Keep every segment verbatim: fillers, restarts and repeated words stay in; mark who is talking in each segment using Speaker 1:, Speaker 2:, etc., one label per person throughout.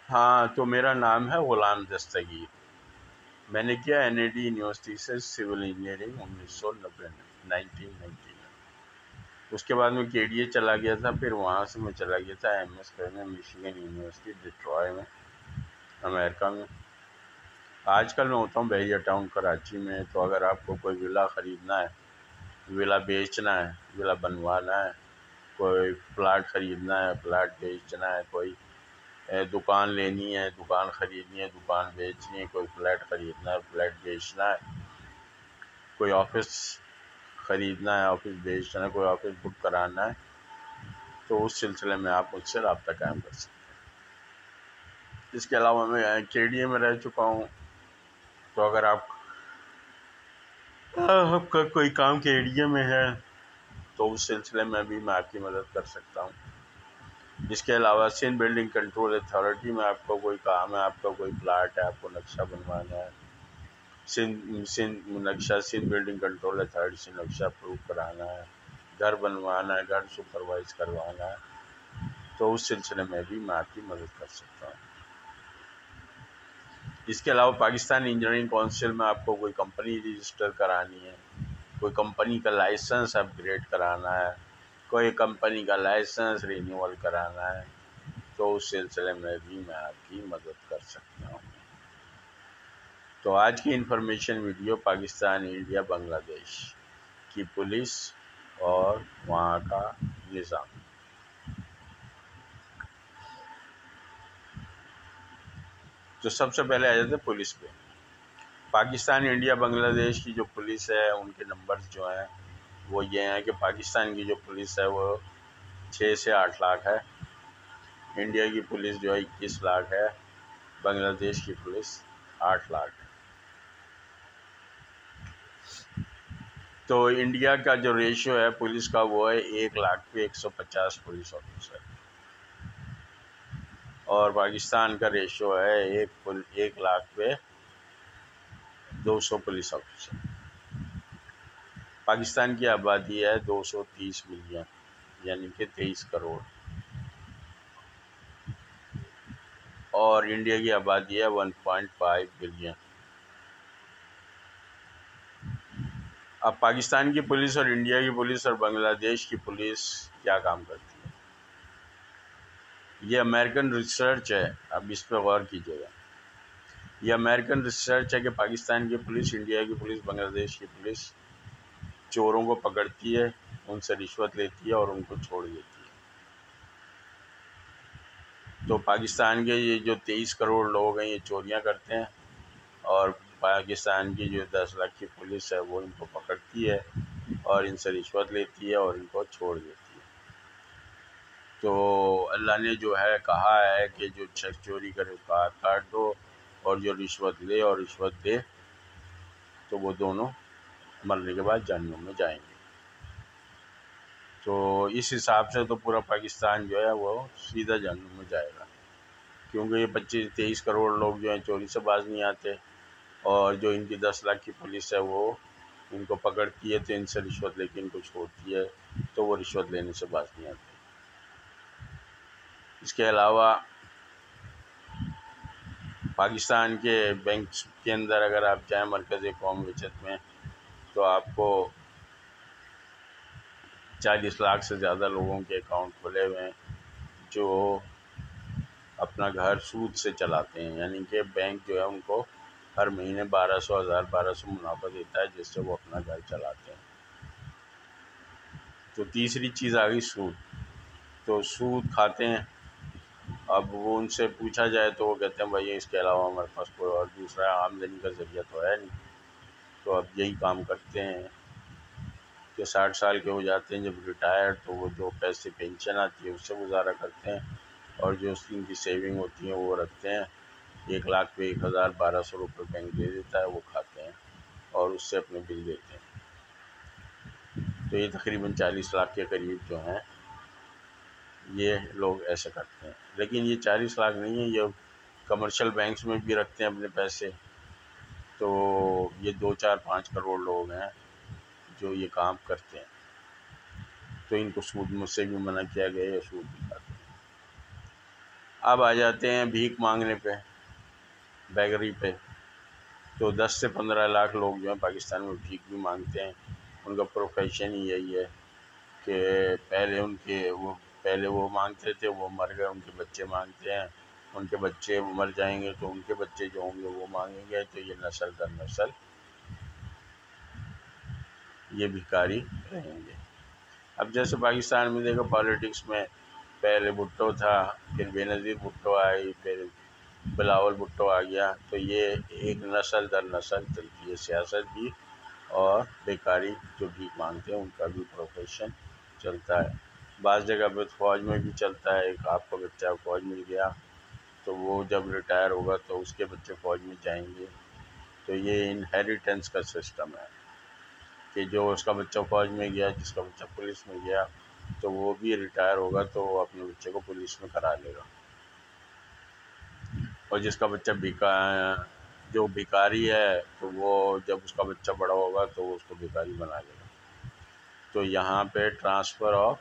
Speaker 1: ہاں، تو میرا نام ہے غلام دستگیر. میں نے کیا این اے ڈی یونیورسٹی سے سول انجینئرنگ انیس سو نبے میں نائنٹین نائنٹی میں. اس کے بعد میں کے ڈی اے چلا گیا تھا. پھر وہاں سے میں چلا گیا تھا ایم ایس کرنے میشیگن یونیورسٹی ڈیٹرائٹ میں امریکہ میں. آج کل میں ہوتا ہوں بحریہ ٹاؤن کراچی میں. تو اگر آپ کو کوئی ولا خریدنا ہے، ولا بیچنا ہے، ولا بنوانا ہے، کوئی پلاٹ خریدنا ہے، پلاٹ بیچنا ہے، کوئی دکان لینی ہے، دکان خریدنی ہے، دکان بیچنی ہے، کوئی فلیٹ خریدنا ہے، فلیٹ بیچنا ہے، کوئی آفس خریدنا ہے، آفس بیچنا ہے، کوئی آفس بک کرانا ہے، تو اس سلسلے میں آپ مجھ سے رابطہ قائم کر سکتے ہیں. اس کے علاوہ میں کے ڈی اے میں رہ چکا ہوں. تو اگر آپ آپ کا کوئی کام کے ڈی اے میں ہے تو اس سلسلے میں بھی میں آپ کی مدد کر سکتا ہوں. اس کے علاوہ سندھ بلڈنگ کنٹرول اتھارٹی میں آپ کو کوئی کام ہے، آپ کا کوئی پلاٹ ہے، آپ کو نقشہ بنوانا ہے، سندھ سندھ نقشہ سندھ بلڈنگ کنٹرول اتھارٹی سے نقشہ اپروو کرانا ہے، گھر بنوانا ہے، گھر سپروائز کروانا ہے، تو اس سلسلے میں بھی میں آپ کی مدد کر سکتا ہوں. اس کے علاوہ پاکستان انجینئرنگ کونسل میں آپ کو کوئی کمپنی رجسٹر کرانی ہے، کوئی کمپنی کا لائسنس اپ گریڈ کرانا ہے، کوئی کمپنی کا لائسنس رینیول کرانا ہے، تو اس سلسلے میں بھی میں آپ کی مدد کر سکتا ہوں. تو آج کی information video Pakistan, India, Bangladesh کی پولیس اور وہاں کا نظام. تو سب سے پہلے آ جاتے ہیں پولیس پہ. پاکستان، انڈیا، بنگلہ دیش کی جو پولیس ہے ان کے نمبرز جو ہیں وہ یہ ہیں کہ پاکستان کی جو پولیس ہے وہ چھ سے آٹھ لاکھ ہے، انڈیا کی پولیس جو ہے اکیس لاکھ ہے، بنگلہ دیش کی پولیس آٹھ لاکھ ہے. تو انڈیا کا جو ریشو ہے پولیس کا وہ ہے ایک لاکھ پہ ایک سو پچاس پولیس آفیسر، اور پاکستان کا ریشو ہے ایک ایک لاکھ پہ دو سو پولیس آفیسر. پاکستان کی آبادی ہے دو سو تیس ملین یعنی کہ تیئیس کروڑ، اور انڈیا کی آبادی ہے ون پوائنٹ فائیو بلین. اب پاکستان کی پولیس اور انڈیا کی پولیس اور بنگلہ دیش کی پولیس کیا کام کرتی ہے، یہ امریکن ریسرچ ہے. اب اس پہ غور کیجیے گا. یہ امریکن ریسرچ ہے کہ پاکستان کی پولیس، انڈیا کی پولیس، بنگلہ دیش کی پولیس چوروں کو پکڑتی ہے، ان سے رشوت لیتی ہے اور ان کو چھوڑ دیتی ہے. تو پاکستان کے یہ جو تیئیس کروڑ لوگ ہیں یہ چوریاں کرتے ہیں، اور پاکستان کی جو دس لاکھ کی پولیس ہے وہ ان کو پکڑتی ہے اور ان سے رشوت لیتی ہے اور ان کو چھوڑ دیتی ہے. تو اللہ نے جو ہے کہا ہے کہ جو شخص چوری کرے اس کا ہاتھ کاٹ دو، اور جو رشوت لے اور رشوت دے تو وہ دونوں مرنے کے بعد جہنم میں جائیں گے. تو اس حساب سے تو پورا پاکستان جو ہے وہ سیدھا جہنم میں جائے گا، کیونکہ یہ پچیس تیئیس کروڑ لوگ جو ہیں چوری سے باز نہیں آتے، اور جو ان کی دس لاکھ کی پولیس ہے وہ ان کو پکڑتی ہے تو ان سے رشوت لے کے ان کو چھوڑتی ہے، تو وہ رشوت لینے سے باز نہیں آتے. اس کے علاوہ پاکستان کے بینکس کے اندر اگر آپ جائیں مرکز قوم بچت میں تو آپ کو چالیس لاکھ سے زیادہ لوگوں کے اکاؤنٹ کھلے ہوئے ہیں جو اپنا گھر سود سے چلاتے ہیں، یعنی کہ بینک جو ہے ان کو ہر مہینے بارہ سو ہزار بارہ سو منافع دیتا ہے جس سے وہ اپنا گھر چلاتے ہیں. تو تیسری چیز آ گئی سود. تو سود کھاتے ہیں. اب وہ ان سے پوچھا جائے تو وہ کہتے ہیں بھائی اس کے علاوہ ہمارے پاس کوئی اور دوسرا آمدنی کا ذریعہ تو ہے نہیں. تو اب یہی کام کرتے ہیں کہ ساٹھ سال کے ہو جاتے ہیں جب ریٹائرڈ تو وہ جو پیسے پینشن آتی ہے اس سے گزارا کرتے ہیں، اور جو ان کی سیونگ ہوتی ہیں وہ رکھتے ہیں. ایک لاکھ پہ ایک ہزار بارہ سو روپے بینک دے دیتا ہے، وہ کھاتے ہیں اور اس سے اپنے بل دیتے ہیں. تو یہ تقریباً چالیس لاکھ کے قریب جو ہیں یہ لوگ ایسے کرتے ہیں. لیکن یہ چالیس لاکھ نہیں ہے، یہ کمرشل بینکس میں بھی رکھتے ہیں اپنے پیسے. تو یہ دو چار پانچ کروڑ لوگ ہیں جو یہ کام کرتے ہیں. تو ان کو سود مجھ سے بھی منع کیا گیا ہے، سود بھی کھاتے ہیں. اب آ جاتے ہیں بھیک مانگنے پہ، بیگری پہ. تو دس سے پندرہ لاکھ لوگ جو ہیں پاکستان میں بھیک بھی مانگتے ہیں. ان کا پروفیشن ہی یہی ہے کہ پہلے ان کے وہ پہلے وہ مانگتے تھے، وہ مر گئے، ان کے بچے مانگتے ہیں، ان کے بچے مر جائیں گے تو ان کے بچے جو ہوں گے وہ مانگیں گے، تو یہ نسل در نسل یہ بھکاری رہیں گے. اب جیسے پاکستان میں دیکھو پالیٹکس میں پہلے بھٹو تھا، پھر بے نظیر بھٹو آئی، پھر بلاول بھٹو آ گیا. تو یہ ایک نسل در نسل چلتی ہے سیاست بھی، اور بیکاری جو بھی مانگتے ہیں ان کا بھی پروفیشن چلتا ہے. بعض جگہ پہ فوج میں بھی چلتا ہے. ایک آپ کا بچہ فوج میں گیا تو وہ جب ریٹائر ہوگا تو اس کے بچے فوج میں جائیں گے. تو یہ انہیریٹنس کا سسٹم ہے کہ جو اس کا بچہ فوج میں گیا، جس کا بچہ پولیس میں گیا، تو وہ بھی ریٹائر ہوگا تو وہ اپنے بچے کو پولیس میں کرا لے گا. اور جس کا بچہ بیکا جو بیکاری ہے تو وہ جب اس کا بچہ بڑا ہوگا تو وہ اس کو بیکاری بنا لے گا. تو یہاں پہ ٹرانسفر آف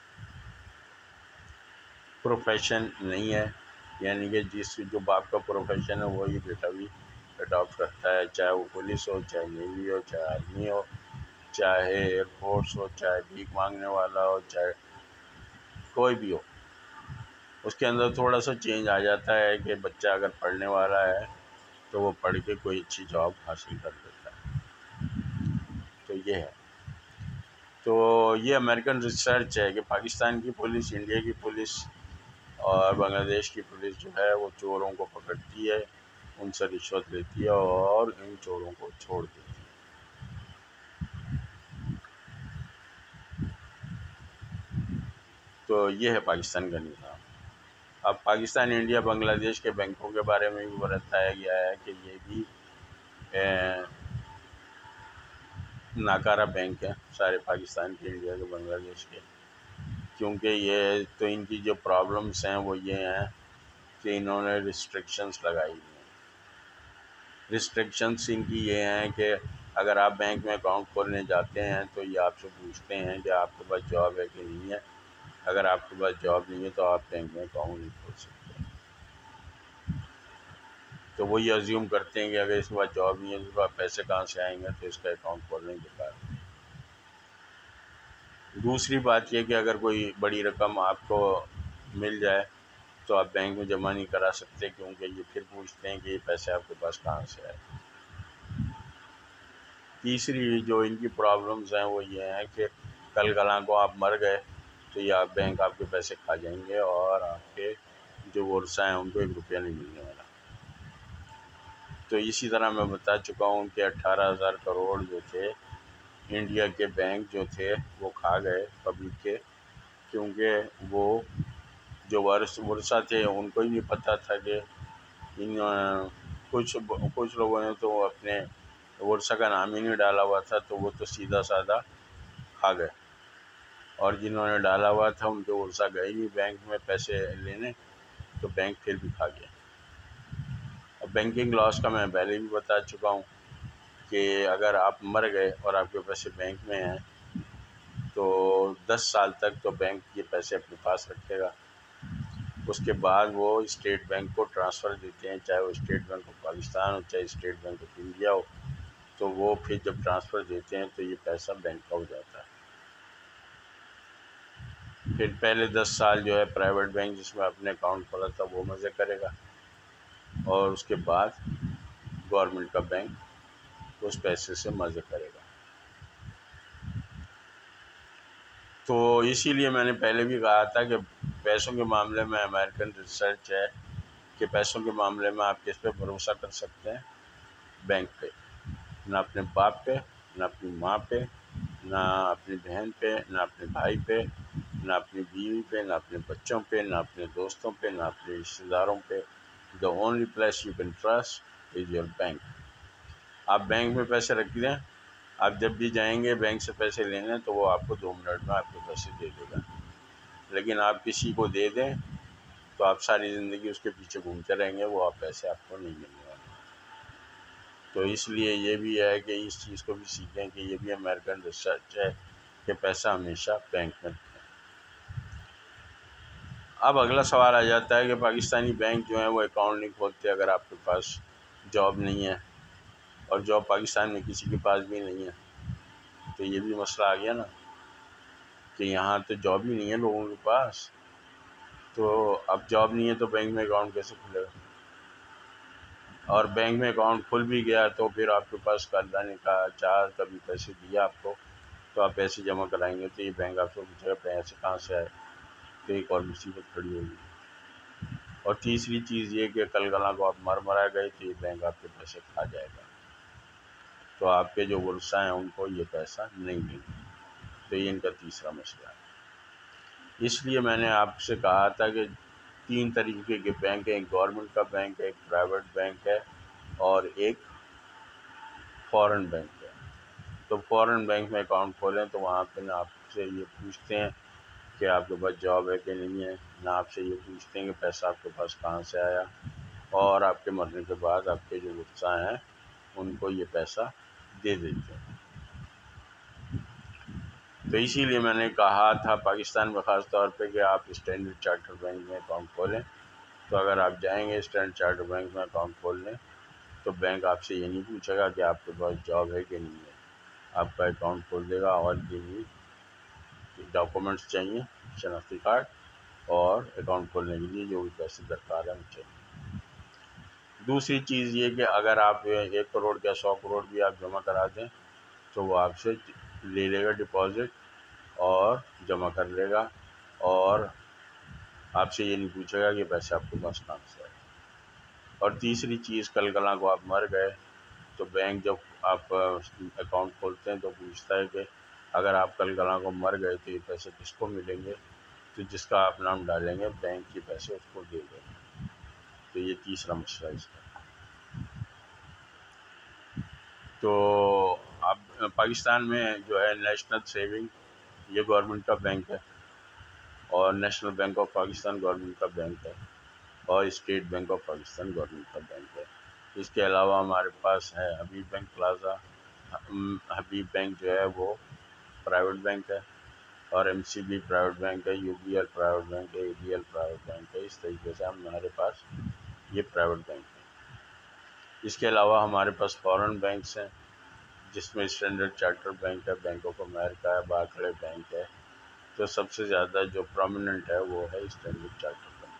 Speaker 1: پروفیشن نہیں ہے، یعنی کہ جس جو باپ کا پروفیشن ہے وہی بیٹا بھی اڈاپٹ کرتا ہے، چاہے وہ پولیس ہو، چاہے نیوی ہو، چاہے آرمی ہو، چاہے ایئر فورس ہو، چاہے بھیک مانگنے والا ہو، چاہے کوئی بھی ہو. اس کے اندر تھوڑا سا چینج آ جاتا ہے کہ بچہ اگر پڑھنے والا ہے تو وہ پڑھ کے کوئی اچھی جاب حاصل کر لیتا ہے. تو یہ ہے. تو یہ امریکن ریسرچ ہے کہ پاکستان کی پولیس، انڈیا کی پولیس اور بنگلہ دیش کی پولیس جو ہے وہ چوروں کو پکڑتی ہے، ان سے رشوت لیتی ہے اور ان چوروں کو چھوڑ دیتی ہے. تو یہ ہے پاکستان کا نظام. اب پاکستان، انڈیا، بنگلہ دیش کے بینکوں کے بارے میں بھی بتایا گیا ہے کہ یہ بھی ناکارہ بینک ہیں سارے پاکستان کے، انڈیا کے، بنگلہ دیش کے. کیونکہ یہ تو ان کی جو پرابلمس ہیں وہ یہ ہیں کہ انہوں نے ریسٹرکشنس لگائی ہوئی ہیں. ریسٹرکشنس ان کی یہ ہیں کہ اگر آپ بینک میں اکاؤنٹ کھولنے جاتے ہیں تو یہ آپ سے پوچھتے ہیں کہ آپ کے پاس جاب ہے کہ نہیں ہے. اگر آپ کے پاس جاب نہیں ہے تو آپ بینک میں اکاؤنٹ نہیں کھول سکتے. تو وہ یہ ازیوم کرتے ہیں کہ اگر اس کے پاس جاب نہیں ہے تو اس کے پاس پیسے کہاں سے آئیں گے، تو اس کا اکاؤنٹ کھولنے کے بعد. دوسری بات یہ کہ اگر کوئی بڑی رقم آپ کو مل جائے تو آپ بینک میں جمع نہیں کرا سکتے، کیونکہ یہ پھر پوچھتے ہیں کہ یہ پیسے آپ کے پاس کہاں سے آئے. تیسری جو ان کی پرابلمز ہیں وہ یہ ہیں کہ کل کلاں کو آپ مر گئے تو یہ آپ بینک آپ کے پیسے کھا جائیں گے، اور آپ کے جو ورثاء ہیں ان کو ایک روپیہ نہیں ملنے والا. تو اسی طرح میں بتا چکا ہوں کہ اٹھارہ ہزار کروڑ جو تھے انڈیا کے بینک جو تھے وہ کھا گئے پبلک کے، کیونکہ وہ جو ورث ورثہ تھے ان کو ہی نہیں پتہ تھا کہ ان کچھ کچھ لوگوں نے تو اپنے ورثہ کا نام ہی نہیں ڈالا ہوا تھا، تو وہ تو سیدھا سادہ کھا گئے. اور جنہوں نے ڈالا ہوا تھا ان کے ورثہ گئے نہیں بینک میں پیسے لینے، تو بینک پھر بھی کھا گیا. اور بینکنگ لاس کا میں پہلے بھی بتا چکا ہوں کہ اگر آپ مر گئے اور آپ کے پیسے بینک میں ہیں تو دس سال تک تو بینک یہ پیسے اپنے پاس رکھے گا. اس کے بعد وہ اسٹیٹ بینک کو ٹرانسفر دیتے ہیں، چاہے وہ اسٹیٹ بینک آف پاکستان ہو، چاہے اسٹیٹ بینک آف انڈیا ہو. تو وہ پھر جب ٹرانسفر دیتے ہیں تو یہ پیسہ بینک کا ہو جاتا ہے. پھر پہلے دس سال جو ہے پرائیویٹ بینک جس میں اپنے اکاؤنٹ کھولا تھا وہ مزے کرے گا، اور اس کے بعد گورنمنٹ کا بینک اس پیسے سے مزے کرے گا. تو اسی لیے میں نے پہلے بھی کہا تھا کہ پیسوں کے معاملے میں امریکن ریسرچ ہے کہ پیسوں کے معاملے میں آپ کس پہ بھروسہ کر سکتے ہیں؟ بینک پہ. نہ اپنے باپ پہ، نہ اپنی ماں پہ، نہ اپنی بہن پہ، نہ اپنے بھائی پہ، نہ اپنی بیوی پہ، نہ اپنے بچوں پہ، نہ اپنے دوستوں پہ، نہ اپنے رشتہ داروں پہ. The only place you can trust is your bank. آپ بینک میں پیسے رکھ دیں، آپ جب بھی جائیں گے بینک سے پیسے لینے تو وہ آپ کو دو منٹ میں آپ کے پیسے دے دے گا. لیکن آپ کسی کو دے دیں تو آپ ساری زندگی اس کے پیچھے گھومتے رہیں گے، وہ آپ پیسے آپ کو نہیں ملنے والے. تو اس لیے یہ بھی ہے کہ اس چیز کو بھی سیکھیں کہ یہ بھی امریکن ریسرچ ہے کہ پیسہ ہمیشہ بینک میں رکھیں. اب اگلا سوال آ جاتا ہے کہ پاکستانی بینک جو ہیں وہ اکاؤنٹ نہیں کھولتے اگر آپ کے پاس جاب نہیں ہے، اور جاب پاکستان میں کسی کے پاس بھی نہیں ہے، تو یہ بھی مسئلہ آ گیا نا کہ یہاں تو جاب ہی نہیں ہے لوگوں کے پاس، تو اب جاب نہیں ہے تو بینک میں اکاؤنٹ کیسے کھلے گا؟ اور بینک میں اکاؤنٹ کھل بھی گیا تو پھر آپ کے پاس قرضہ نے کا چار کبھی پیسے دیا آپ کو، تو آپ پیسے جمع کرائیں گے تو یہ بینک آپ سے پوچھے گا پیسے کہاں سے آئے، تو ایک اور مصیبت کھڑی ہوگی۔ اور تیسری چیز یہ کہ کل کلاں کو آپ مر مرا گئے تو یہ بینک آپ کے پیسے کھا جائے گا، تو آپ کے جو ورثہ ہیں ان کو یہ پیسہ نہیں دیں گے، تو یہ ان کا تیسرا مسئلہ ہے۔ اس لیے میں نے آپ سے کہا تھا کہ تین طریقے کے بینک ہیں، ایک گورنمنٹ کا بینک ہے، ایک پرائیویٹ بینک ہے، اور ایک فورن بینک ہے۔ تو فورن بینک میں اکاؤنٹ کھولیں تو وہاں پہ نہ آپ سے یہ پوچھتے ہیں کہ آپ کے پاس جاب ہے کہ نہیں ہے، نہ آپ سے یہ پوچھتے ہیں کہ پیسہ آپ کے پاس کہاں سے آیا، اور آپ کے مرنے کے بعد آپ کے جو ورثہ ہیں ان کو یہ پیسہ دے دیتے ہیں۔ تو اسی لیے میں نے کہا تھا پاکستان میں خاص طور پہ کہ آپ اسٹینڈرڈ چارٹر بینک میں اکاؤنٹ کھولیں، تو اگر آپ جائیں گے اسٹینڈرڈ چارٹر بینک میں اکاؤنٹ کھولنے تو بینک آپ سے یہ نہیں پوچھے گا کہ آپ کے پاس جاب ہے کہ نہیں ہے، آپ کا اکاؤنٹ کھول دے گا، اور یہ بھی ڈاکومنٹس چاہیے، شناختی کارڈ اور اکاؤنٹ کھولنے کے لیے جو بھی پیسے درکار ہیں وہ چاہیے۔ دوسری چیز یہ کہ اگر آپ ایک کروڑ یا سو کروڑ بھی آپ جمع کرا دیں تو وہ آپ سے لے لے گا ڈپازٹ اور جمع کر لے گا، اور آپ سے یہ نہیں پوچھے گا کہ پیسے آپ کے پاس کہاں سے آئے۔ اور تیسری چیز کل کلاں کو آپ مر گئے تو بینک جب آپ اکاؤنٹ کھولتے ہیں تو پوچھتا ہے کہ اگر آپ کل کلاں کو مر گئے تو یہ پیسے کس کو ملیں گے، تو جس کا آپ نام ڈالیں گے بینک کے پیسے اس کو دے دیں گے، تو یہ تیسرا مسئلہ ہے اس کا۔ تو اب پاکستان میں جو ہے نیشنل سیونگ یہ گورنمنٹ کا بینک ہے، اور National Bank of Pakistan government کا بینک ہے، اور State Bank of Pakistan government کا بینک ہے۔ اس کے علاوہ ہمارے پاس ہے Habib bank plaza, Habib bank جو ہے وہ پرائیویٹ بینک ہے، اور M C B private bank ہے، U B L private bank ہے، A B L private bank ہے۔ اس طریقے سے ہمارے پاس یہ پرائیویٹ بینک ہے۔ اس کے علاوہ ہمارے پاس فورن بینکس ہیں جس میں اسٹینڈرڈ چارٹر بینک ہے، بینک آف امریکہ ہے، بارکلے بینک ہے، تو سب سے زیادہ جو پرومیننٹ ہے وہ ہے اسٹینڈرڈ چارٹر بینک۔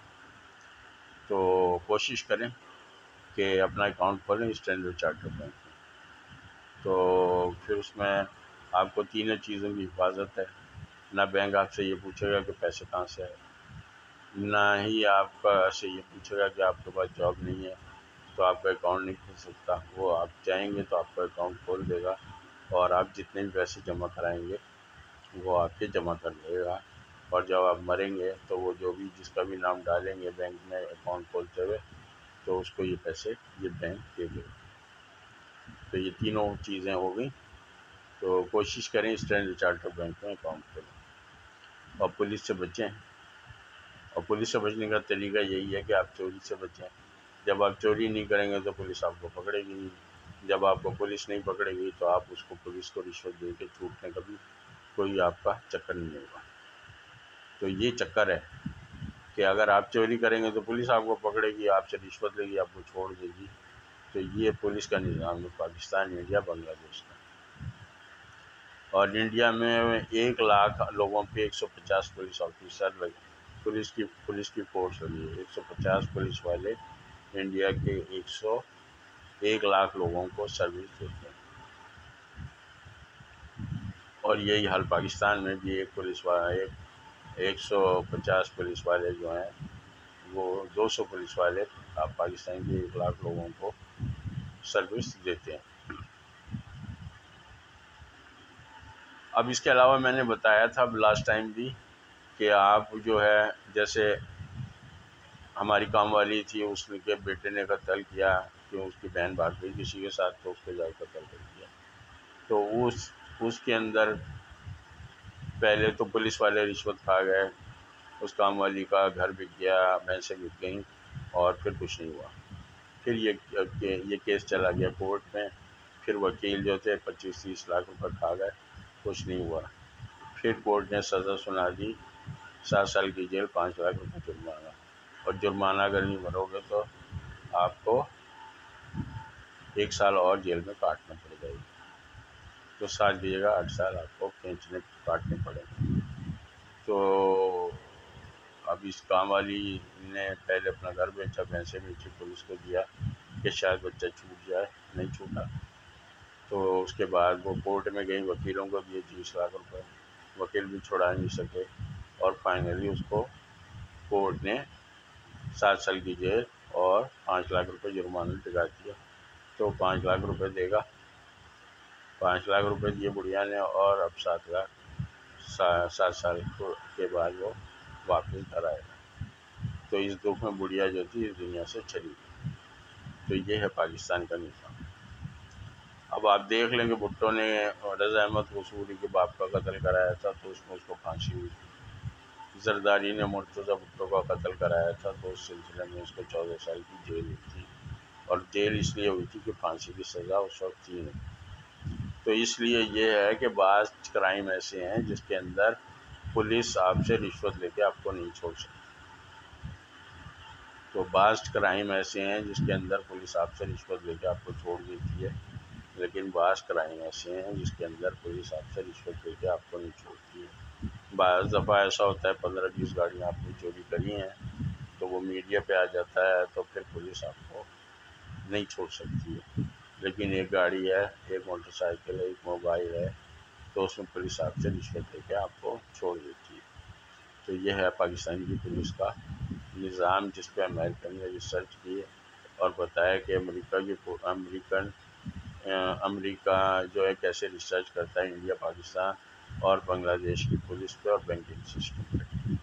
Speaker 1: تو کوشش کریں کہ اپنا اکاؤنٹ کھولیں اسٹینڈرڈ چارٹر بینک میں، تو پھر اس میں آپ کو تینوں چیزوں کی حفاظت ہے، نہ بینک آپ سے یہ پوچھے گا کہ پیسے کہاں سے آئے، نہ ہی آپ کا سے یہ پوچھے گا کہ آپ کے پاس جاب نہیں ہے تو آپ کا اکاؤنٹ نہیں کھل سکتا، وہ آپ چاہیں گے تو آپ کا اکاؤنٹ کھول دے گا، اور آپ جتنے بھی پیسے جمع کرائیں گے وہ آپ کے جمع کر دے گا، اور جب آپ مریں گے تو وہ جو بھی جس کا بھی نام ڈالیں گے بینک میں اکاؤنٹ کھولتے ہوئے تو اس کو یہ پیسے یہ بینک دے دے گا۔ تو یہ تینوں چیزیں ہو گئیں، تو کوشش کریں اسٹینڈرڈ چارٹر بینک میں اکاؤنٹ کھولیں، اور پولیس سے بچیں، اور پولیس سے بچنے کا طریقہ یہی ہے کہ آپ چوری سے بچیں۔ جب آپ چوری نہیں کریں گے تو پولیس آپ کو پکڑے گی نہیں، جب آپ کو پولیس نہیں پکڑے گی تو آپ اس کو پولیس کو رشوت دے کے چھوٹنے کا بھی کوئی آپ کا چکر نہیں ہوگا۔ تو یہ چکر ہے کہ اگر آپ چوری کریں گے تو پولیس آپ کو پکڑے گی، آپ سے رشوت لے گی، آپ کو چھوڑ دے گی، تو یہ پولیس کا نظام ہے پاکستان، انڈیا، بنگلہ دیش کا۔ اور انڈیا میں ایک لاکھ لوگوں پہ ایک سو پچاس پولیس آفیسر لگے، پولیس کی پولیس کی فورس لگی ہے، ایک سو پچاس پولیس والے انڈیا کے ایک سو ایک لاکھ لوگوں کو سروس دیتے ہیں۔ اور یہی حال پاکستان میں بھی ایک پولیس والا ایک ایک سو پچاس پولیس والے جو ہیں وہ دو سو پولیس والے آپ پاکستان کے ایک لاکھ لوگوں کو سروس دیتے ہیں۔ اب اس کے علاوہ میں نے بتایا تھا لاسٹ ٹائم بھی کہ آپ جو ہے جیسے ہماری کام والی تھی، اس کے بیٹے نے قتل کیا کہ اس کی بہن بھاگ گئی کسی کے ساتھ تو اس کو جا کے قتل کر دیا، تو اس اس کے اندر پہلے تو پولیس والے رشوت کھا گئے، اس کام والی کا گھر بک گیا، بھینسیں بک گئیں، اور پھر کچھ نہیں ہوا۔ پھر یہ یہ کیس چلا گیا کورٹ میں، پھر وکیل جو تھے پچیس تیس لاکھ روپے کھا گئے، کچھ نہیں ہوا۔ پھر کورٹ نے سزا سنا دی سات سال کی جیل، پانچ لاکھ روپے جرمانہ، اور جرمانہ اگر نہیں بھرو گے تو آپ کو ایک سال اور جیل میں کاٹنا پڑ جائے گا۔ تو سات کی جگہ آٹھ سال آپ کو کھینچنے کاٹنے پڑیں گے۔ تو اب اس کام والی نے پہلے اپنا گھر بیچا، پیسے بیچے، پولیس کو دیا کہ شاید بچہ چھوٹ جائے، نہیں چھوٹا۔ تو اس کے بعد وہ کورٹ میں گئی، وکیلوں کو دیے تیس لاکھ روپے، وکیل بھی چھڑا نہیں سکے، اور فائنلی اس کو کورٹ نے سات سال کی جیل اور پانچ لاکھ روپے جرمانہ ٹکا دیا۔ تو پانچ لاکھ روپے دے گا، پانچ لاکھ روپے دیے بڑھیا نے، اور اب سات لاکھ سات سال کے بعد وہ واپس گھر آئے گا۔ تو اس دکھ میں بڑھیا جو تھی اس دنیا سے چلی گئی۔ تو یہ ہے پاکستان کا نظام۔ اب آپ دیکھ لیں کہ بھٹو نے رضا احمد قصوری کے باپ کا قتل کرایا تھا، تو اس میں اس کو پھانسی ہوئی تھی۔ زرداری نے مرتضیٰ بھٹو کا قتل کرایا تھا، تو اس سلسلے میں اس کو چودہ سال کی جیل ہوئی تھی، اور جیل اس لیے ہوئی تھی کہ پھانسی کی سزا اس وقت تھی نہیں۔ تو اس لیے یہ ہے کہ بعض کرائم ایسے ہیں جس کے اندر پولیس آپ سے رشوت لے کے آپ کو نہیں چھوڑ سکتی۔ تو بعض کرائم ایسے ہیں جس کے اندر پولیس آپ سے رشوت لے کے آپ کو چھوڑ دیتی ہے، لیکن بعض کرائم ایسے ہیں جس کے اندر پولیس آپ سے رشوت لے کے آپ کو نہیں چھوڑتی ہے۔ بعض دفعہ ایسا ہوتا ہے پندرہ بیس گاڑیاں آپ نے چوری کری ہیں، تو وہ میڈیا پہ آ جاتا ہے، تو پھر پولیس آپ کو نہیں چھوڑ سکتی ہے۔ لیکن ایک گاڑی ہے، ایک موٹر سائیکل ہے، ایک موبائل ہے، تو اس میں پولیس آپ سے رشوت لے کے آپ کو چھوڑ دیتی ہے۔ تو یہ ہے پاکستان کی پولیس کا نظام، جس پہ امریکن نے ریسرچ کی ہے اور بتایا کہ امریکہ کی امریکن امریکہ جو ہے کیسے ریسرچ کرتا ہے انڈیا، پاکستان اور بنگلہ دیش کی پولیس پہ اور بینکنگ سسٹم پہ۔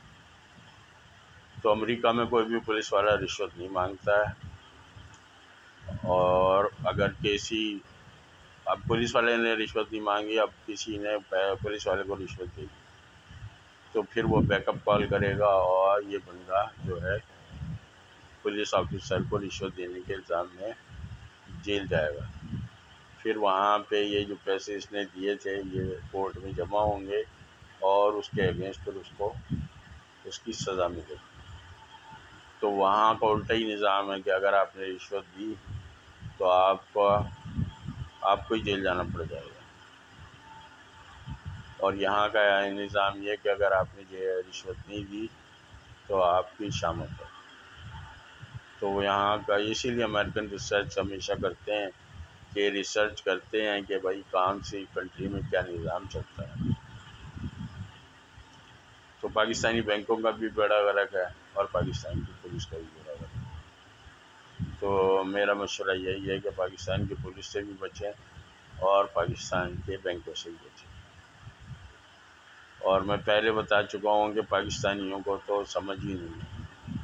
Speaker 1: تو امریکہ میں کوئی بھی پولیس والا رشوت نہیں مانگتا ہے، اور اگر کسی اب پولیس والے نے رشوت نہیں مانگی، اب کسی نے پولیس والے کو رشوت دے دی، تو پھر وہ بیک اپ کال کرے گا، اور یہ بندہ جو ہے پولیس آفیسر کو رشوت دینے کے الزام میں جیل جائے گا۔ پھر وہاں پہ یہ جو پیسے اس نے دیے تھے یہ کورٹ میں جمع ہوں گے، اور اس کے اگینسٹ پھر اس کو اس کی سزا ملے گی۔ تو وہاں کا الٹا ہی نظام ہے کہ اگر آپ نے رشوت دی تو آپ کو آپ کو ہی جیل جانا پڑ جائے گا، اور یہاں کا نظام یہ کہ اگر آپ نے رشوت نہیں دی تو آپ کی شامت ہے۔ تو یہاں کا اسی لیے امریکن ریسرچ ہمیشہ کرتے ہیں کہ ریسرچ کرتے ہیں کہ بھائی کون سی کنٹری میں کیا نظام چلتا ہے۔ تو پاکستانی بینکوں کا بھی بڑا غلط ہے، اور پاکستان کی پولیس کا بھی بڑا غلط ہے۔ تو میرا مشورہ یہی ہے کہ پاکستان کی پولیس سے بھی بچیں، اور پاکستان کے بینکوں سے بھی بچیں۔ اور میں پہلے بتا چکا ہوں کہ پاکستانیوں کو تو سمجھ ہی نہیں ہے۔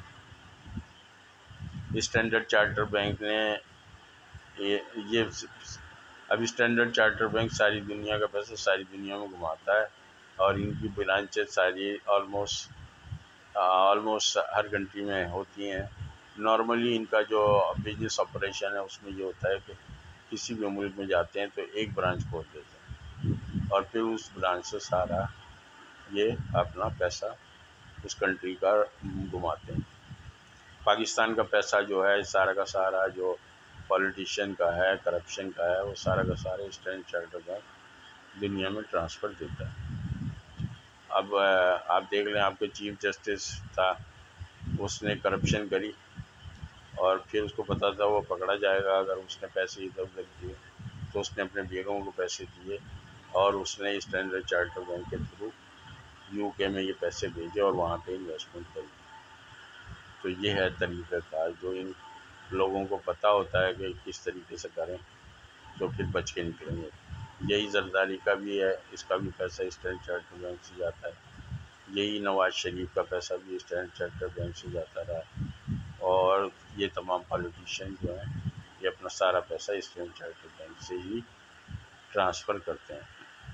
Speaker 1: اسٹینڈرڈ چارٹر بینک نے یہ یہ اب اسٹینڈرڈ چارٹر بینک ساری دنیا کا پیسہ ساری دنیا میں گھماتا ہے، اور ان کی برانچیں ساری آلموسٹ آلموسٹ ہر کنٹری میں ہوتی ہیں۔ نارملی ان کا جو بزنس آپریشن ہے اس میں یہ ہوتا ہے کہ کسی بھی ملک میں جاتے ہیں تو ایک برانچ کھول دیتے ہیں، اور پھر اس برانچ سے سارا یہ اپنا پیسہ اس کنٹری کا گھماتے ہیں۔ پاکستان کا پیسہ جو ہے سارا کا سارا جو پولیٹیشین کا ہے، کرپشن کا ہے، وہ سارا کا سارا اسٹینڈرڈ چارٹر بینک دنیا میں ٹرانسفر دیتا ہے۔ اب آپ دیکھ لیں، آپ کے چیف جسٹس تھا، اس نے کرپشن کری، اور پھر اس کو پتا تھا وہ پکڑا جائے گا اگر اس نے پیسے ادھر ادھر کیے، تو اس نے اپنے بیگموں کو پیسے دیے، اور اس نے اسٹینڈرڈ چارٹر بینک کے تھرو یو کے میں یہ پیسے بھیجے اور وہاں پہ انویسٹمنٹ کری۔ تو یہ ہے طریقہ کار جو ان لوگوں کو پتہ ہوتا ہے کہ کس طریقے سے کریں تو پھر بچ کے نکلیں گے۔ یہی زرداری کا بھی ہے، اس کا بھی پیسہ اسٹینڈرڈ چارٹر بینک سے جاتا ہے۔ یہی نواز شریف کا پیسہ بھی اسٹینڈرڈ چارٹر بینک سے جاتا رہا، اور یہ تمام پالیٹیشین جو ہیں یہ اپنا سارا پیسہ اسٹینڈرڈ چارٹر بینک سے ہی ٹرانسفر کرتے ہیں۔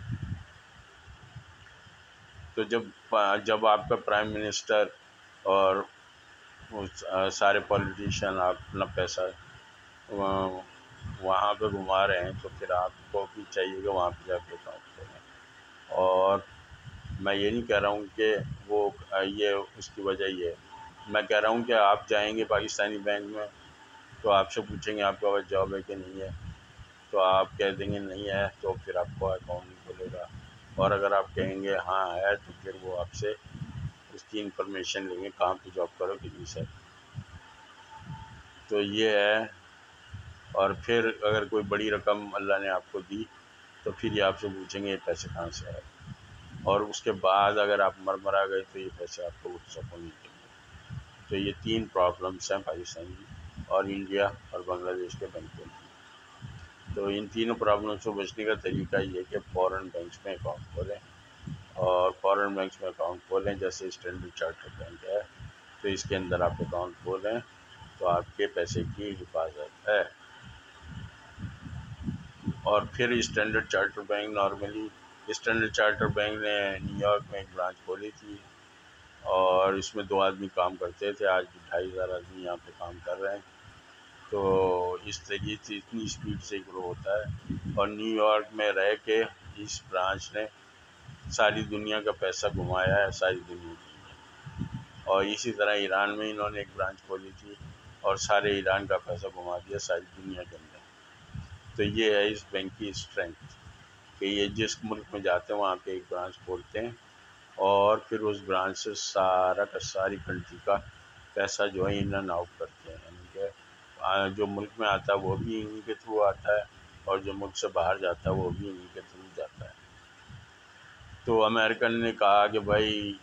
Speaker 1: تو جب جب آپ کا پرائم منسٹر اور سارے پولیٹیشین اپنا پیسہ وہاں پہ گھما رہے ہیں، تو پھر آپ کو بھی چاہیے کہ وہاں پہ جا کے کام کریں، اور میں یہ نہیں کہہ رہا ہوں کہ وہ یہ اس کی وجہ یہ ہے، میں کہہ رہا ہوں کہ آپ جائیں گے پاکستانی بینک میں تو آپ سے پوچھیں گے آپ کے پاس جاب ہے کہ نہیں ہے، تو آپ کہہ دیں گے نہیں ہے تو پھر آپ کو اکاؤنٹ نہیں کھلے گا، اور اگر آپ کہیں گے ہاں ہے تو پھر وہ آپ سے اس کی انفارمیشن لیں گے کہاں پہ جاب کرو کتنی سے، تو یہ ہے۔ اور پھر اگر کوئی بڑی رقم اللہ نے آپ کو دی تو پھر یہ آپ سے پوچھیں گے یہ پیسے کہاں سے آئے، اور اس کے بعد اگر آپ مر مرا گئے تو یہ پیسے آپ کو اٹھ سکوں نہیں دیں گے۔ تو یہ تین پرابلمس ہیں پاکستان کی اور انڈیا اور بنگلہ دیش کے بینکوں کی۔ تو ان تینوں پرابلم سے بچنے کا طریقہ یہ کہ فورن بینکس میں اکاؤنٹ کھولیں، اور فورن بینکس میں اکاؤنٹ کھولیں جیسے اسٹینڈرڈ چارٹرڈ بینک ہے تو اس کے اندر آپ اکاؤنٹ کھولیں تو آپ کے پیسے کی حفاظت ہے۔ اور پھر Standard Charter Bank normally Standard Charter Bank نے نیو یارک میں ایک برانچ کھولی تھی اور اس میں دو آدمی کام کرتے تھے، آج بھی ڈھائی ہزار آدمی یہاں پہ کام کر رہے ہیں۔ تو اس طریقے سے اتنی اسپیڈ سے گرو ہوتا ہے، اور نیو یارک میں رہ کے اس برانچ نے ساری دنیا کا پیسہ گھمایا ہے، ساری دنیا کی۔ اور اسی طرح ایران میں انہوں نے ایک برانچ کھولی تھی اور سارے ایران کا پیسہ گھما دیا ساری دنیا کے اندر۔ تو یہ ہے اس بینک کی اسٹرینتھ کہ یہ جس ملک میں جاتے ہیں وہاں پہ ایک برانچ کھولتے ہیں اور پھر اس برانچ سے سارا کا ساری کنٹری کا پیسہ جو ہے ان اینڈ آؤٹ کرتے ہیں، یعنی کہ جو ملک میں آتا ہے وہ بھی انہیں کے تھرو آتا ہے اور جو ملک سے باہر جاتا ہے وہ بھی انہیں کے تھرو جاتا ہے۔ تو امریکن نے کہا کہ بھائی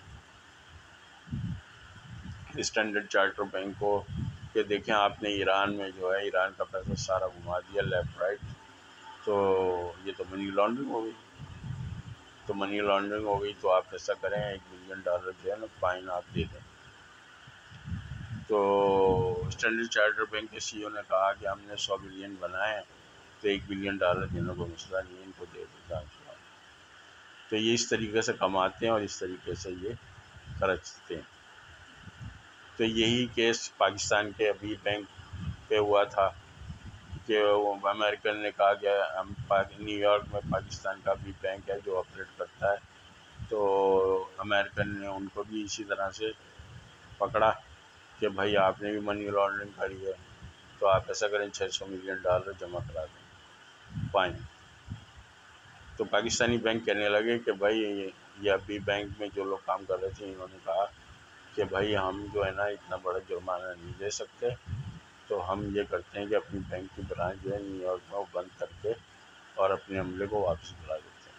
Speaker 1: اسٹینڈرڈ چارٹر بینک کو کہ دیکھیں آپ نے ایران میں جو ہے ایران کا پیسہ سارا گھما دیا لیفٹ رائٹ، تو یہ تو منی لانڈرنگ ہو گئی، تو منی لانڈرنگ ہو گئی تو آپ ایسا کریں ایک بلین ڈالر جو ہے نا فائن آپ دے دیں۔ تو اسٹینڈرڈ چارٹر بینک کے سی او نے کہا کہ ہم نے سو بلین بنائے ہیں تو ایک بلین ڈالر دینے کو مسئلہ نہیں ہے، ان کو دے دیتا ہے۔ تو یہ اس طریقے سے کماتے ہیں اور اس طریقے سے یہ خرچتے ہیں۔ تو یہی کیس پاکستان کے ابھی بینک پہ ہوا تھا کہ وہ امریکن نے کہا کہ ہم نیو یارک میں پاکستان کا بھی بینک ہے جو آپریٹ کرتا ہے، تو امریکن نے ان کو بھی اسی طرح سے پکڑا کہ بھائی آپ نے بھی منی لانڈرنگ کری ہے تو آپ ایسا کریں چھ سو ملین ڈالر جمع کرا دیں فائن۔ تو پاکستانی بینک کہنے لگے کہ بھائی یہ ابھی بینک میں جو لوگ کام کر رہے تھے انہوں نے کہا کہ بھائی ہم جو ہے نا اتنا بڑا جرمانہ نہیں دے سکتے، تو ہم یہ کرتے ہیں کہ اپنی بینک کی برانچ جو ہے نیو یارک میں وہ بند کر کے اور اپنے عملے کو واپس بلا دیتے ہیں۔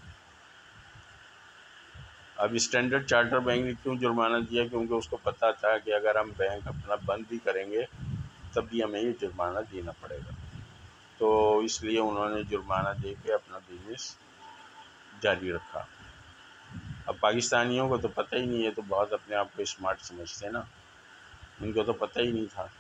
Speaker 1: اب اسٹینڈرڈ چارٹر بینک نے کیوں جرمانہ دیا؟ کیونکہ اس کو پتہ تھا کہ اگر ہم بینک اپنا بند بھی کریں گے تب بھی ہمیں یہ جرمانہ دینا پڑے گا، تو اس لیے انہوں نے جرمانہ دے کے اپنا بزنس جاری رکھا۔ اب پاکستانیوں کو تو پتہ ہی نہیں ہے، تو بہت اپنے آپ کو اسمارٹ سمجھتے ہیں نا، ان کو تو پتہ ہی نہیں تھا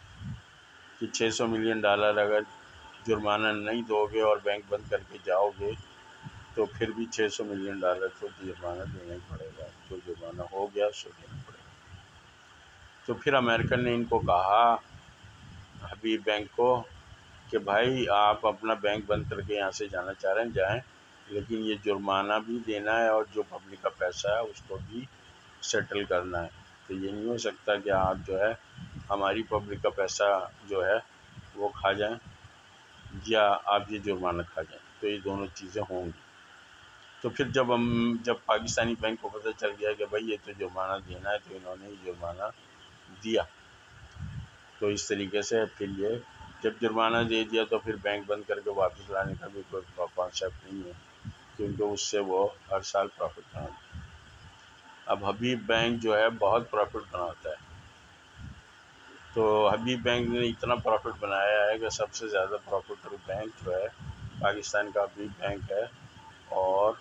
Speaker 1: کہ چھ سو ملین ڈالر اگر جرمانہ نہیں دو گے اور بینک بند کر کے جاؤ گے تو پھر بھی چھ سو ملین ڈالر تو جرمانہ دینا ہی پڑے گا، جو جرمانہ ہو گیا سو دینا پڑے گا۔ تو پھر امریکن نے ان کو کہا حبیب بینک کو کہ بھائی آپ اپنا بینک بند کر کے یہاں سے جانا چاہ رہے ہیں جائیں، لیکن یہ جرمانہ بھی دینا ہے اور جو پبلک کا پیسہ ہے اس کو بھی سیٹل کرنا ہے۔ تو یہ نہیں ہو سکتا کہ آپ جو ہے ہماری پبلک کا پیسہ جو ہے وہ کھا جائیں یا آپ یہ جرمانہ کھا جائیں، تو یہ دونوں چیزیں ہوں گی۔ تو پھر جب ہم جب پاکستانی بینک کو پتہ چل گیا کہ بھائی یہ تو جرمانہ دینا ہے تو انہوں نے یہ جرمانہ دیا۔ تو اس طریقے سے پھر یہ جب جرمانہ دے دیا تو پھر بینک بند کر کے واپس لانے کا بھی کوئی کانسیپٹ نہیں ہے، کیونکہ اس سے وہ ہر سال پروفٹ بناتا ہے۔ اب حبیب بینک جو ہے بہت پروفٹ بناتا ہے، تو حبیب بینک نے اتنا پروفٹ بنایا ہے کہ سب سے زیادہ پروفٹر بینک جو ہے پاکستان کا حبیب بینک ہے، اور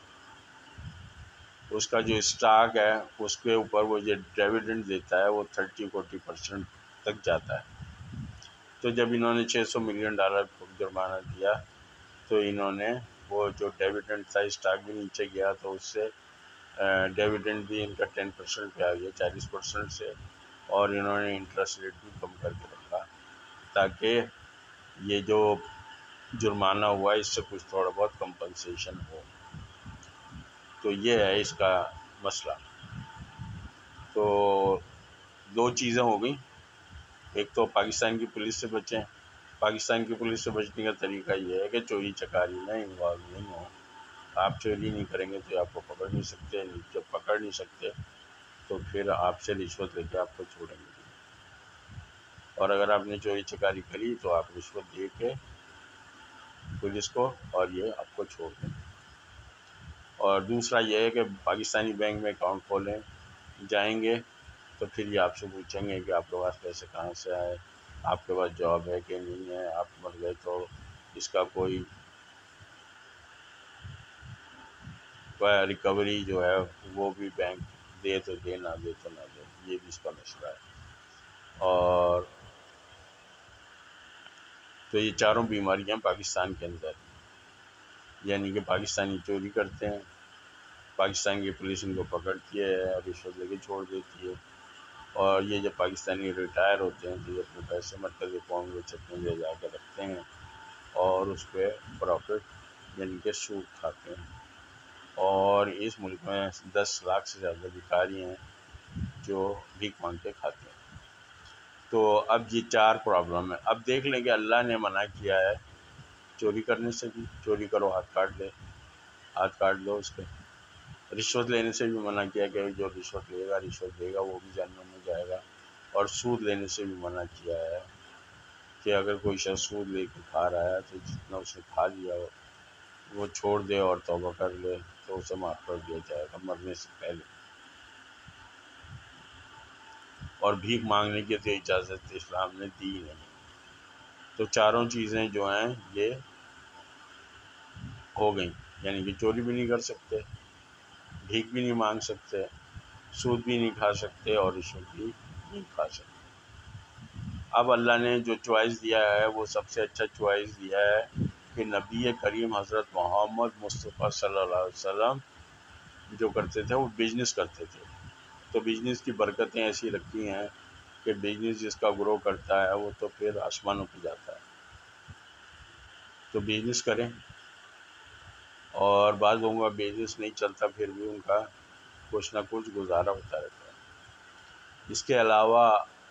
Speaker 1: اس کا جو اسٹاک ہے اس کے اوپر وہ جو ڈیویڈنڈ دیتا ہے وہ تھرٹی فورٹی پرسینٹ تک جاتا ہے۔ تو جب انہوں نے چھ سو ملین ڈالر جرمانہ دیا تو انہوں نے وہ جو ڈیویڈنڈ تھا اسٹاک بھی نیچے گیا تو اس سے ڈیویڈنڈ بھی ان کا ٹین پرسینٹ پہ آ گیا چالیس پرسینٹ سے، اور انہوں نے انٹرسٹ ریٹ بھی کم کر کے رکھا تاکہ یہ جو جرمانہ ہوا اس سے کچھ تھوڑا بہت کمپنسیشن ہو۔ تو یہ ہے اس کا مسئلہ۔ تو دو چیزیں ہو گئیں، ایک تو پاکستان کی پولیس سے بچیں۔ پاکستان کی پولیس سے بچنے کا طریقہ یہ ہے کہ چوری چکاری میں انوالو نہیں ہوں۔ آپ چوری نہیں کریں گے تو آپ کو پکڑ نہیں سکتے، جب پکڑ نہیں سکتے تو پھر آپ سے رشوت لے کے آپ کو چھوڑیں گے، اور اگر آپ نے چوری چکاری کری تو آپ رشوت دے کے پولیس کو اور یہ آپ کو چھوڑ دیں۔ اور دوسرا یہ ہے کہ پاکستانی بینک میں اکاؤنٹ کھولیں، جائیں گے تو پھر یہ آپ سے پوچھیں گے کہ آپ کے پاس پیسے کہاں سے آئے، آپ کے پاس جاب ہے کہ نہیں ہے، آپ مر گئے تو اس کا کوئی ریکوری جو ہے وہ بھی بینک دے تو دے، نہ دے تو نہ دے، یہ بھی اس کا مسئلہ ہے۔ اور تو یہ چاروں بیماریاں پاکستان کے اندر، یعنی کہ پاکستانی چوری کرتے ہیں، پاکستان کی پولیس ان کو پکڑتی ہے اور رشوت لے کے چھوڑ دیتی ہے، اور یہ جب پاکستانی ریٹائر ہوتے ہیں تو یہ اپنے پیسے مرکزی قوم بچت میں لے جا کے رکھتے ہیں اور اس پہ پروفٹ یعنی کہ سود کھاتے ہیں۔ اور اس ملک میں دس لاکھ سے زیادہ بھکاری ہیں جو بھیک مانگ کے کھاتے ہیں۔ تو اب یہ چار پرابلم ہے۔ اب دیکھ لیں کہ اللہ نے منع کیا ہے چوری کرنے سے بھی، چوری کرو ہاتھ کاٹ دے، ہاتھ کاٹ دو اس کے۔ رشوت لینے سے بھی منع کیا کہ جو رشوت لے گا رشوت دے گا وہ بھی جہنم میں جائے گا، اور سود لینے سے بھی منع کیا ہے کہ اگر کوئی شخص سود لے کے کھا رہا ہے تو جتنا اس نے کھا لیا ہو وہ چھوڑ دے اور توبہ کر لے تو اسے معاف کر دیا جائے گا مرنے سے پہلے۔ اور بھیک مانگنے کی تو اجازت اسلام نے دی نہیں۔ تو چاروں چیزیں جو ہیں یہ ہو گئیں، یعنی کہ چوری بھی نہیں کر سکتے، بھیک بھی نہیں مانگ سکتے، سود بھی نہیں کھا سکتے، اور رشوت بھی نہیں کھا سکتے۔ اب اللہ نے جو چوائس دیا ہے وہ سب سے اچھا چوائس دیا ہے کہ نبی کریم حضرت محمد مصطفیٰ صلی اللہ علیہ وسلم جو کرتے تھے وہ بزنس کرتے تھے، تو بزنس کی برکتیں ایسی رکھی ہیں کہ بزنس جس کا گرو کرتا ہے وہ تو پھر آسمانوں پہ جاتا ہے۔ تو بزنس کریں، اور بعض لوگوں کا بزنس نہیں چلتا پھر بھی ان کا کچھ نہ کچھ گزارا ہوتا رہتا ہے۔ اس کے علاوہ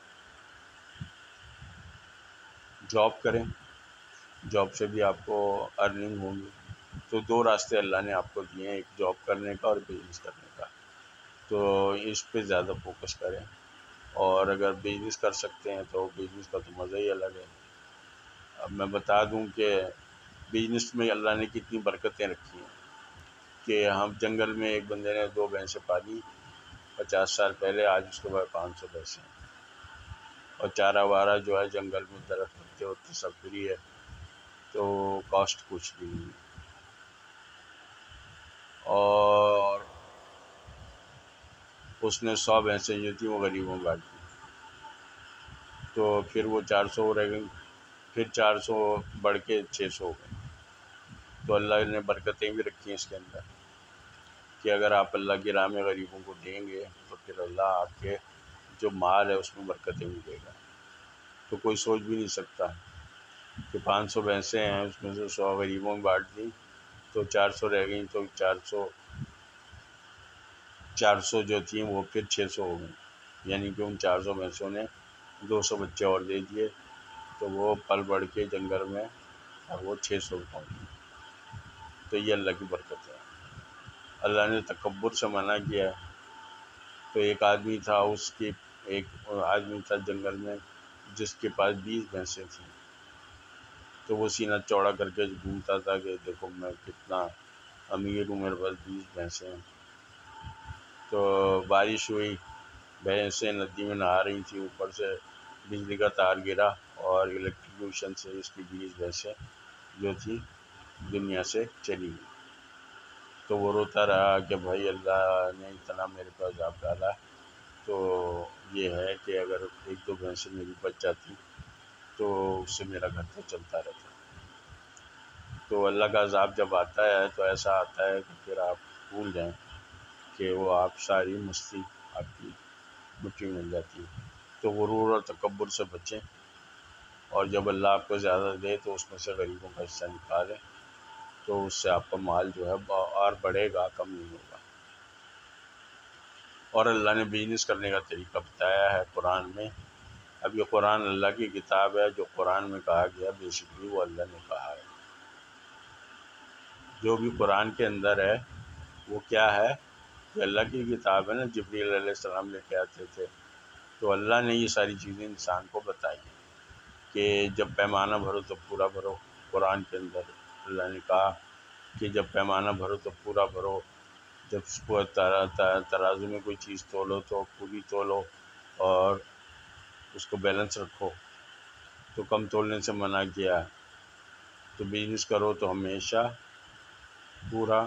Speaker 1: جاب کریں، جاب سے بھی آپ کو ارننگ ہوں گی۔ تو دو راستے اللہ نے آپ کو دیے ہیں، ایک جاب کرنے کا اور بزنس کرنے کا، تو اس پہ زیادہ فوکس کریں۔ اور اگر بزنس کر سکتے ہیں تو بزنس کا تو مزہ ہی الگ ہے۔ اب میں بتا دوں کہ بزنس میں اللہ نے کتنی برکتیں رکھی ہیں کہ ہم جنگل میں ایک بندے نے دو بھینسیں پالی پچاس سال پہلے، آج اس کے بعد پانچ سو بھینسیں ہیں، اور چارہ وارہ جو ہے جنگل میں درخت ہوتے ہوتے سب فری ہے، تو کاسٹ کچھ بھی نہیں ہے۔ اور اس نے سو بھینسیں جو تھیں وہ غریبوں میں بانٹ دی، تو پھر وہ چار سو رہ گئی، پھر چار سو بڑھ کے چھ سو ہو گئی۔ تو اللہ نے برکتیں بھی رکھی ہیں اس کے اندر کہ اگر آپ اللہ کی راہ میں غریبوں کو دیں گے تو پھر اللہ آپ کے جو مال ہے اس میں برکتیں بھی دے گا۔ تو کوئی سوچ بھی نہیں سکتا کہ پانچ سو بھینسیں ہیں اس میں سے سو غریبوں میں بانٹ دی تو چار سو رہ گئیں، تو چار سو چار سو جو تھیں وہ پھر چھ سو ہو گئیں، یعنی کہ ان چار سو بھینسوں نے دو سو بچے اور دے دیے، تو وہ پل بڑھ کے جنگل میں اور وہ چھ سو پہنچ گئی۔ تو یہ اللہ کی برکت ہے۔ اللہ نے تکبر سے منع کیا ہے۔ تو ایک آدمی تھا، اس کی ایک آدمی تھا جنگل میں جس کے پاس بیس بھینسیں تھیں، تو وہ سینہ چوڑا کر کے گھومتا تھا کہ دیکھو میں کتنا امیر ہوں، میرے پاس بیس بھینسیں ہیں۔ تو بارش ہوئی، بھینسیں ندی میں نہا رہی تھیں، اوپر سے بجلی کا تار گرا اور الیکٹریوشن سے اس کی بیس بھینسیں جو تھی دنیا سے چلی گئی۔ تو وہ روتا رہا کہ بھائی اللہ نے اتنا میرے پہ عذاب ڈالا، تو یہ ہے کہ اگر ایک دو بھینسیں میری بچ جاتی تو اس سے میرا گھر تو چلتا رہتا۔ تو اللہ کا عذاب جب آتا ہے تو ایسا آتا ہے کہ پھر آپ بھول جائیں کہ وہ آپ ساری مستی آپ کی مٹھی میں مل جاتی ہے۔ تو غرور اور تکبر سے بچیں، اور جب اللہ آپ کو زیادہ دے تو اس میں سے غریبوں کا حصہ نکالیں، تو اس سے آپ کا مال جو ہے اور بڑھے گا، کم نہیں ہوگا۔ اور اللہ نے بزنس کرنے کا طریقہ بتایا ہے قرآن میں۔ اب یہ قرآن اللہ کی کتاب ہے، جو قرآن میں کہا گیا بیسیکلی وہ اللہ نے کہا ہے۔ جو بھی قرآن کے اندر ہے وہ کیا ہے کہ اللہ کی کتاب ہے نا، جبریل علیہ السلام لے کے آتے تھے، تو اللہ نے یہ ساری چیزیں انسان کو بتائی ہیں کہ جب پیمانہ بھرو تو پورا بھرو۔ قرآن کے اندر اللہ نے کہا کہ جب پیمانہ بھرو تو پورا بھرو، جب کو ترازو میں کوئی چیز تولو تو پوری تولو، اور اس کو بیلنس رکھو۔ تو کم تولنے سے منع کیا۔ تو بزنس کرو تو ہمیشہ پورا،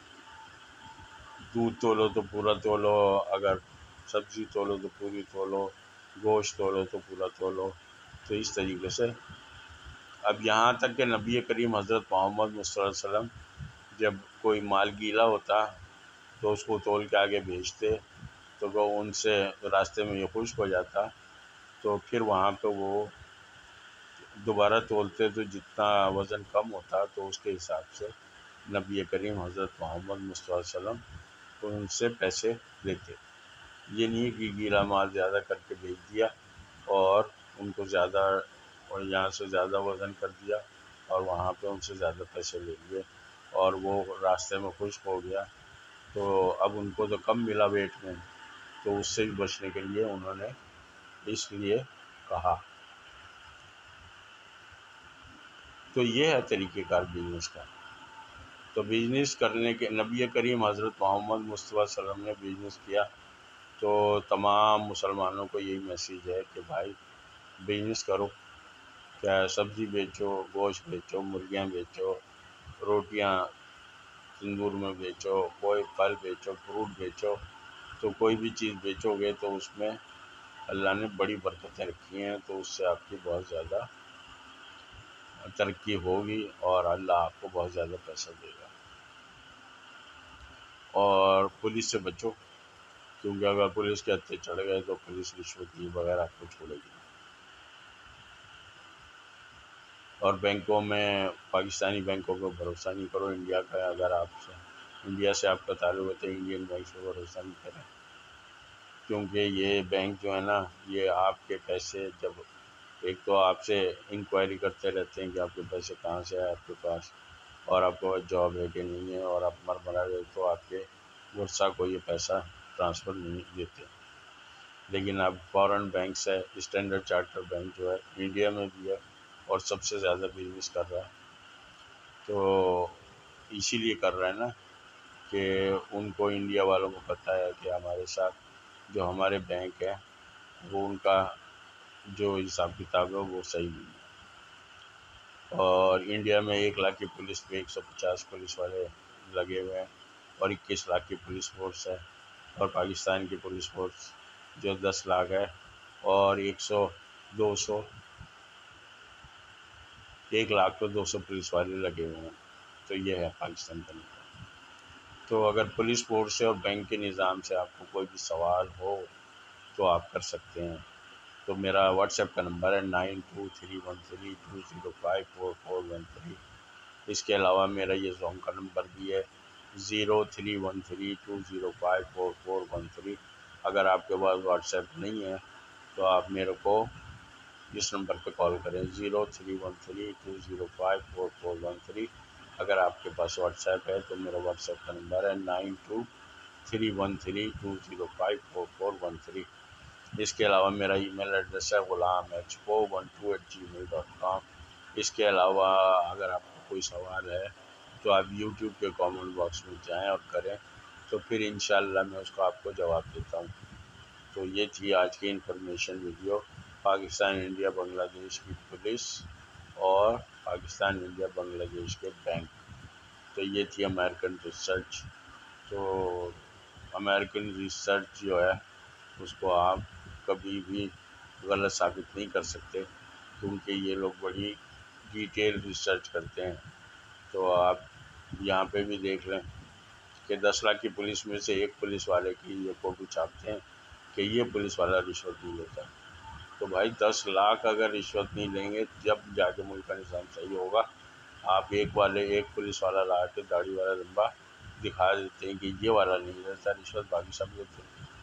Speaker 1: دودھ تولو تو پورا تولو، اگر سبزی تولو تو پوری تولو، گوشت تولو تو پورا تولو۔ تو اس طریقے سے اب یہاں تک کہ نبی کریم حضرت محمد صلی اللہ علیہ وسلم جب کوئی مال گیلا ہوتا تو اس کو تول کے آگے بھیجتے، تو وہ ان سے راستے میں یہ خشک ہو جاتا، تو پھر وہاں پہ وہ دوبارہ تولتے، تو جتنا وزن کم ہوتا تو اس کے حساب سے نبی کریم حضرت محمد صلی اللہ علیہ وسلم تو ان سے پیسے لیتے۔ یہ نہیں کہ گیلا مال زیادہ کر کے بھیج دیا اور ان کو زیادہ، اور یہاں سے زیادہ وزن کر دیا اور وہاں پہ ان سے زیادہ پیسے لے لیے اور وہ راستے میں خشک ہو گیا، تو اب ان کو تو کم ملا ویٹ میں، تو اس سے بھی بچنے کے لیے انہوں نے اس لیے کہا۔ تو یہ ہے طریقہ کار بزنس کا۔ تو بزنس کرنے کے نبی کریم حضرت محمد مصطفیٰ صلی اللہ علیہ وسلم نے بزنس کیا، تو تمام مسلمانوں کو یہی میسیج ہے کہ بھائی بزنس کرو، کیا سبزی بیچو، گوشت بیچو، مرغیاں بیچو، روٹیاں تندور میں بیچو، کوئی پھل بیچو، فروٹ بیچو، تو کوئی بھی چیز بیچو گے تو اس میں اللہ نے بڑی برکتیں رکھی ہیں، تو اس سے آپ کی بہت زیادہ ترقی ہوگی اور اللہ آپ کو بہت زیادہ پیسہ دے گا۔ اور پولیس سے بچو، کیونکہ اگر پولیس کے ہتھے چڑھ گئے تو پولیس رشوت لی بغیر آپ کو چھوڑے گی۔ اور بینکوں میں، پاکستانی بینکوں پہ بھروسہ نہیں کرو، انڈیا کا اگر آپ سے انڈیا سے آپ کا تعلق ہے تو انڈین بینک پہ بھروسہ نہیں کریں، کیونکہ یہ بینک جو ہے نا، یہ آپ کے پیسے جب ایک تو آپ سے انکوائری کرتے رہتے ہیں کہ آپ کے پیسے کہاں سے آئے آپ کے پاس، اور آپ کو جاب ہے کہ نہیں ہے، اور آپ مر مرا گئے تو آپ کے ورثہ کو یہ پیسہ ٹرانسفر نہیں دیتے۔ لیکن اب فورن بینکس ہے، اسٹینڈرڈ چارٹر بینک جو ہے انڈیا میں بھی ہے اور سب سے زیادہ بزنس کر رہا ہے، تو اسی لیے کر رہا ہے نا کہ ان کو انڈیا والوں کو پتہ ہے کہ ہمارے ساتھ جو ہمارے بینک ہے وہ ان کا جو حساب کتاب ہے وہ صحیح نہیں ہے۔ اور انڈیا میں ایک لاکھ کی پولیس پہ ایک سو پچاس پولیس والے لگے ہوئے ہیں، اور اکیس لاکھ کی پولیس فورس ہے، اور پاکستان کی پولیس فورس جو دس لاکھ ہے اور ایک سو دو سو ایک لاکھ تو دو سو پولیس والے لگے ہوئے ہیں۔ تو یہ ہے پاکستان کا نظام۔ تو اگر پولیس فورس سے اور بینک کے نظام سے آپ کو کوئی بھی سوال ہو تو آپ کر سکتے ہیں۔ تو میرا واٹس ایپ کا نمبر ہے nine two three one three two zero five four four one three. اس کے علاوہ میرا یہ زوم کا نمبر بھی ہے zero three one three two zero five four four one three. اگر آپ کے پاس واٹس ایپ نہیں ہے تو آپ میرے کو اس نمبر پہ کال کریں zero three one three two zero five four four one three. اگر آپ کے پاس واٹس ایپ ہے تو میرا واٹس ایپ کا نمبر ہے nine two three one three two zero five four four one three. اس کے علاوہ میرا ای میل ایڈریس ہے Ghulam expo one two eight gmail dot com. اس کے علاوہ اگر آپ کو کوئی سوال ہے تو آپ یوٹیوب کے کامنٹ باکس میں جائیں اور کریں، تو پھر انشاءاللہ میں اس کو آپ کو جواب دیتا ہوں۔ تو یہ تھی آج کی information video, Pakistan India Bangladesh کی پولیس اور پاکستان انڈیا بنگلہ دیش کے بینک۔ تو یہ تھی امریکن ریسرچ۔ تو امریکن ریسرچ جو ہے اس کو آپ کبھی بھی غلط ثابت نہیں کر سکتے، کیونکہ یہ لوگ بڑی ڈیٹیل ریسرچ کرتے ہیں۔ تو آپ یہاں پہ بھی دیکھ لیں کہ دس لاکھ کی پولیس میں سے ایک پولیس والے کی یہ فوٹو چھاپتے ہیں کہ یہ پولیس والا رشوت نہیں لیتا۔ تو بھائی دس لاکھ اگر رشوت نہیں لیں گے جب جا کے ملک کا نظام صحیح ہوگا۔ آپ ایک والے ایک پولیس والا لا کے داڑھی والا لمبا دکھا دیتے ہیں کہ یہ والا نہیں لیتا رشوت، باقی سب لیتے ہیں۔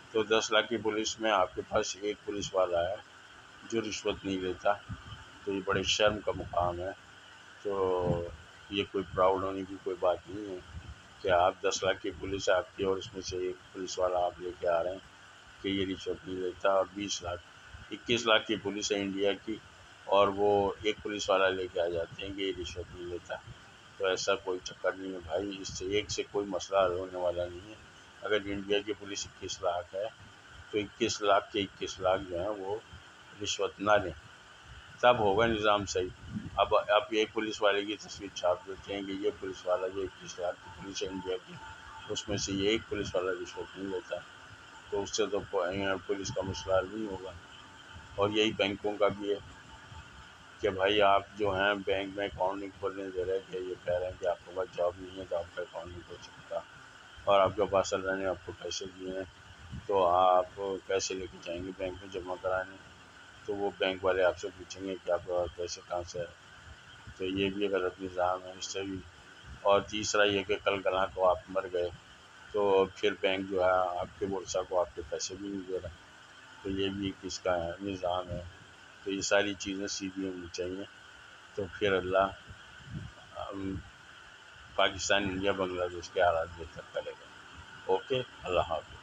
Speaker 1: تو دس لاکھ کی پولیس میں آپ کے پاس ایک پولیس والا ہے جو رشوت نہیں لیتا، تو یہ بڑے شرم کا مقام ہے۔ تو یہ کوئی پراؤڈ ہونے کی کوئی بات نہیں ہے کہ آپ دس لاکھ کی پولیس ہے آپ کی، اور اس میں سے ایک پولیس والا آپ لے کے آ رہے ہیں کہ یہ رشوت نہیں لیتا، اور بیس لاکھ اکیس لاکھ کی پولیس ہے انڈیا کی، اور وہ ایک پولیس والا لے کے آ جاتے ہیں کہ یہ رشوت نہیں لیتا۔ تو ایسا کوئی چکر نہیں ہے بھائی، اس سے ایک سے کوئی مسئلہ حل ہونے والا نہیں ہے۔ اگر انڈیا کی پولیس اکیس لاکھ ہے تو اکیس لاکھ کے اکیس لاکھ جو ہیں وہ رشوت نہ لیں، تب ہوگا نظام صحیح۔ اب آپ ایک پولیس والے کی تصویر چھاپ دیتے ہیں کہ یہ پولیس والا جو اکیس لاکھ کی پولیس ہے انڈیا کی، اس میں سے یہ ایک پولیس والا رشوت نہیں لیتا، تو اس سے تو پولیس کا مسئلہ حل نہیں ہوگا۔ اور یہی بینکوں کا بھی ہے کہ بھائی آپ جو ہیں بینک میں اکاؤنٹ نہیں کھولنے دے رہے، کہ یہ کہہ رہے ہیں کہ آپ کے پاس جاب نہیں ہے تو آپ کا اکاؤنٹ نہیں کھول سکتا، اور آپ کے پاس اللہ نے آپ کو پیسے دیے ہیں تو آپ پیسے لے کے جائیں گے بینک میں جمع کرانے، تو وہ بینک والے آپ سے پوچھیں گے کہ آپ کے پاس پیسے کہاں سے ہے۔ تو یہ بھی غلط نظام ہے، اس سے بھی۔ اور تیسرا یہ کہ کل کلاں کو آپ مر گئے تو پھر بینک جو ہے آپ کے ورثہ کو آپ کے پیسے بھی نہیں دے رہا، تو یہ بھی کس کا ہے نظام ہے۔ تو یہ ساری چیزیں سیدھی ہونی چاہیے، تو پھر اللہ پاکستان، انڈیا، بنگلہ دیش کے حالات بہتر کرے گا۔ اوکے، اللہ حافظ۔